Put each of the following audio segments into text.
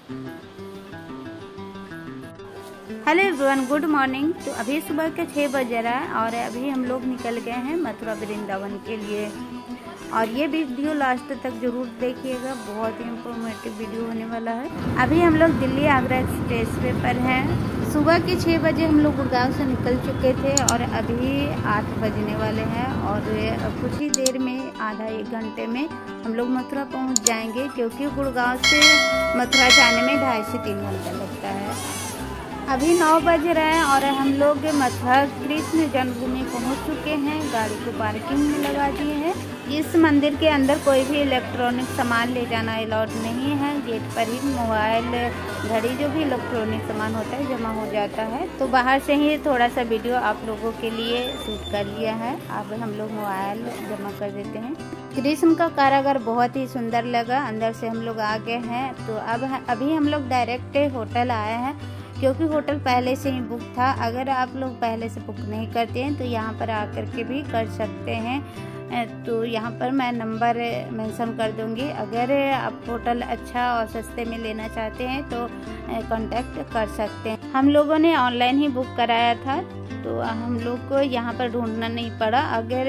Hello everyone, good morning. तो अभी सुबह के 6 बज रहा है और अभी हम लोग निकल गए हैं मथुरा वृंदावन के लिए। और ये वीडियो लास्ट तक जरूर देखिएगा, बहुत ही इंफॉर्मेटिव वीडियो होने वाला है। अभी हम लोग दिल्ली आगरा एक्सप्रेस वे पर हैं। सुबह के 6 बजे हम लोग गुड़गांव से निकल चुके थे और अभी 8 बजने वाले हैं और कुछ ही देर में, आधा 1 घंटे में हम लोग मथुरा पहुंच जाएंगे, क्योंकि गुड़गांव से मथुरा जाने में 2.5 से 3 घंटा लगता है। अभी 9 बज रहे हैं और हम लोग मथुरा कृष्ण जन्मभूमि पहुंच चुके हैं। गाड़ी को पार्किंग में लगा दिए हैं। इस मंदिर के अंदर कोई भी इलेक्ट्रॉनिक सामान ले जाना अलाउड नहीं है। गेट पर ही मोबाइल, घड़ी, जो भी इलेक्ट्रॉनिक सामान होता है जमा हो जाता है। तो बाहर से ही थोड़ा सा वीडियो आप लोगों के लिए शूट कर लिया है। अब हम लोग मोबाइल जमा कर देते हैं। कृष्ण का कारागार बहुत ही सुंदर लगा। अंदर से हम लोग आ गए हैं। तो अभी हम लोग डायरेक्ट होटल आए हैं, क्योंकि होटल पहले से ही बुक था। अगर आप लोग पहले से बुक नहीं करते हैं तो यहाँ पर आकर के भी कर सकते हैं। तो यहाँ पर मैं नंबर मेंशन कर दूँगी। अगर आप होटल अच्छा और सस्ते में लेना चाहते हैं तो कांटेक्ट कर सकते हैं। हम लोगों ने ऑनलाइन ही बुक कराया था, तो हम लोग को यहाँ पर ढूंढना नहीं पड़ा। अगर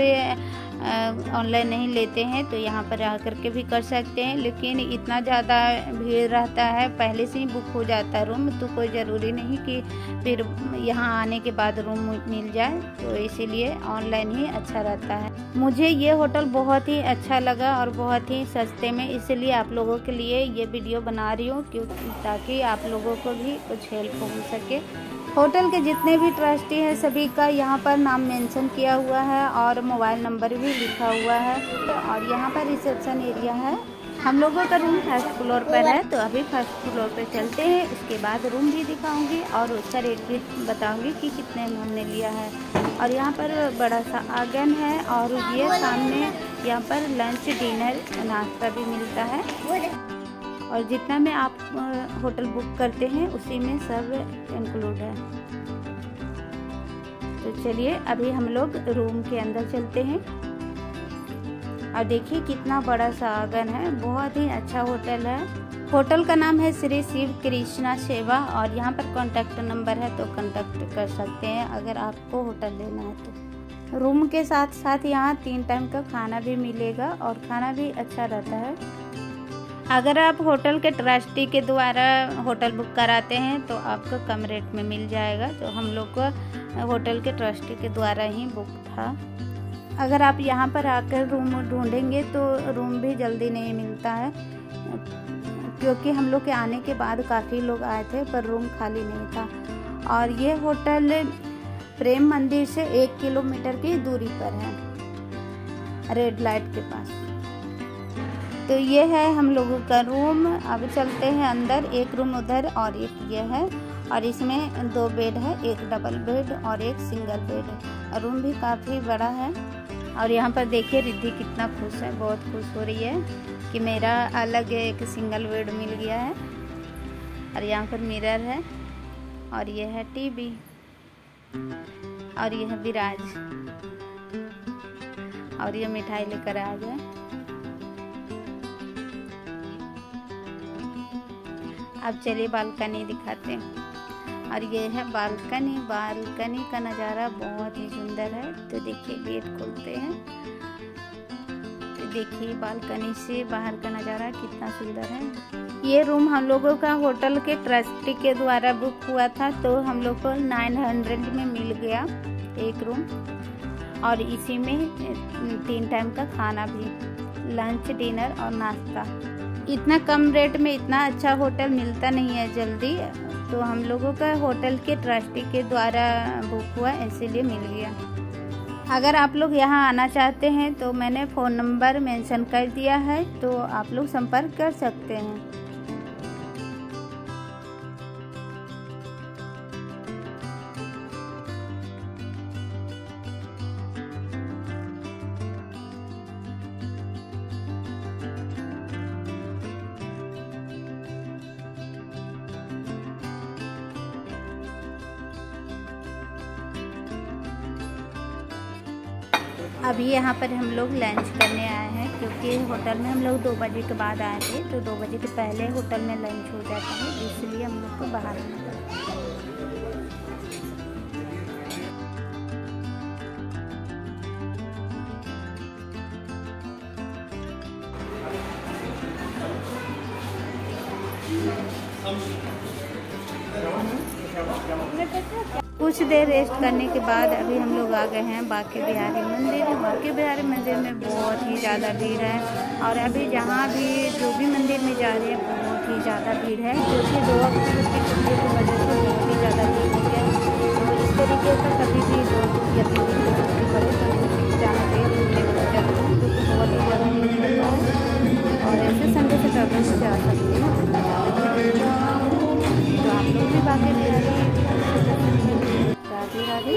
ऑनलाइन नहीं लेते हैं तो यहाँ पर आकर के भी कर सकते हैं, लेकिन इतना ज़्यादा भीड़ रहता है, पहले से ही बुक हो जाता है रूम, तो कोई ज़रूरी नहीं कि फिर यहाँ आने के बाद रूम मिल जाए। तो इसीलिए ऑनलाइन ही अच्छा रहता है। मुझे ये होटल बहुत ही अच्छा लगा और बहुत ही सस्ते में, इसलिए आप लोगों के लिए ये वीडियो बना रही हूँ, क्योंकि ताकि आप लोगों को भी कुछ हेल्प हो सके। होटल के जितने भी ट्रस्टी हैं सभी का यहाँ पर नाम मेंशन किया हुआ है और मोबाइल नंबर भी लिखा हुआ है। और यहाँ पर रिसेप्शन एरिया है। हम लोगों का रूम 1st फ्लोर पर है, तो अभी 1st फ्लोर पर चलते हैं। उसके बाद रूम भी दिखाऊंगी और उसका रेट भी बताऊंगी कि कितने में हमने लिया है। और यहाँ पर बड़ा सा आंगन है और ये सामने यहाँ पर लंच, डिनर, नाश्ता भी मिलता है। और जितना में आप होटल बुक करते हैं उसी में सब इंक्लूड है। तो चलिए अभी हम लोग रूम के अंदर चलते हैं। और देखिए कितना बड़ा सा आंगन है, बहुत ही अच्छा होटल है। होटल का नाम है श्री शिव कृष्णा सेवा और यहाँ पर कॉन्टैक्ट नंबर है, तो कॉन्टैक्ट कर सकते हैं अगर आपको होटल लेना है तो। रूम के साथ साथ यहाँ 3 टाइम का खाना भी मिलेगा और खाना भी अच्छा रहता है। अगर आप होटल के ट्रस्टी के द्वारा होटल बुक कराते हैं तो आपको कम रेट में मिल जाएगा। तो हम लोग को होटल के ट्रस्टी के द्वारा ही बुक था। अगर आप यहाँ पर आकर रूम ढूंढेंगे तो रूम भी जल्दी नहीं मिलता है, क्योंकि हम लोग के आने के बाद काफ़ी लोग आए थे पर रूम खाली नहीं था। और ये होटल प्रेम मंदिर से 1 किलोमीटर की दूरी पर है, रेड लाइट के पास। तो ये है हम लोगों का रूम। अब चलते हैं अंदर। एक रूम उधर और एक ये है, और इसमें 2 बेड है, एक डबल बेड और एक सिंगल बेड है। रूम भी काफ़ी बड़ा है। और यहाँ पर देखिए रिद्धि कितना खुश है, बहुत खुश हो रही है कि मेरा अलग एक सिंगल बेड मिल गया है। और यहाँ पर मिरर है और ये है टीवी और ये है विराज और ये मिठाई लेकर आ गए। अब चलिए बालकनी दिखाते हैं। और ये है बालकनी। बालकनी का नज़ारा बहुत ही सुंदर है। तो देखिए गेट खोलते हैं तो देखिए बालकनी से बाहर का नज़ारा कितना सुंदर है। ये रूम हम लोगों का होटल के ट्रस्टी के द्वारा बुक हुआ था, तो हम लोग को 900 में मिल गया एक रूम। और इसी में 3 टाइम का खाना भी, लंच, डिनर और नाश्ता। इतना कम रेट में इतना अच्छा होटल मिलता नहीं है जल्दी, तो हम लोगों का होटल के ट्रस्टी के द्वारा बुक हुआ, इसीलिए मिल गया। अगर आप लोग यहाँ आना चाहते हैं तो मैंने फ़ोन नंबर मेंशन कर दिया है, तो आप लोग संपर्क कर सकते हैं। अभी यहाँ पर हम लोग लंच करने आए हैं, क्योंकि होटल में हम लोग 2 बजे के बाद आए थे, तो 2 बजे के पहले होटल में लंच हो जाता है, इसलिए हम लोग को बाहर आना पड़ा। कुछ देर रेस्ट करने के बाद अभी हम लोग आ गए हैं बांके बिहारी मंदिर। बांके बिहारी मंदिर में बहुत ही ज़्यादा भीड़ है, और अभी जहाँ भी जो भी मंदिर में जा रहे हैं बहुत ही ज़्यादा भीड़ है, क्योंकि 2 अक्टूबर की छुट्टी की वजह से बहुत ही ज़्यादा भीड़ हो गया है। तो इस तरीके से कभी भी 2 या 3 दिन की छुट्टी पड़े तो जाना चाहिए घूमने को जगह, क्योंकि बहुत ही ज़्यादा भीड़ रहता है। और ऐसे संडे से ट्रैवल से जा सकते हैं, तो आप लोग भी बांके बिहारी राधे राधे।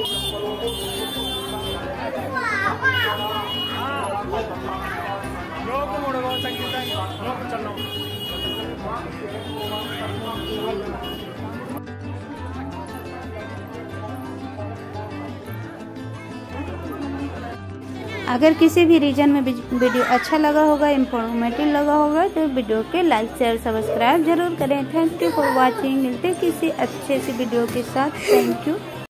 अगर किसी भी रीजन में वीडियो अच्छा लगा होगा, इंफॉर्मेटिव लगा होगा, तो वीडियो के लाइक शेयर सब्सक्राइब जरूर करें। Thank you for watching. मिलते हैं किसी अच्छे सी वीडियो के साथ। Thank you.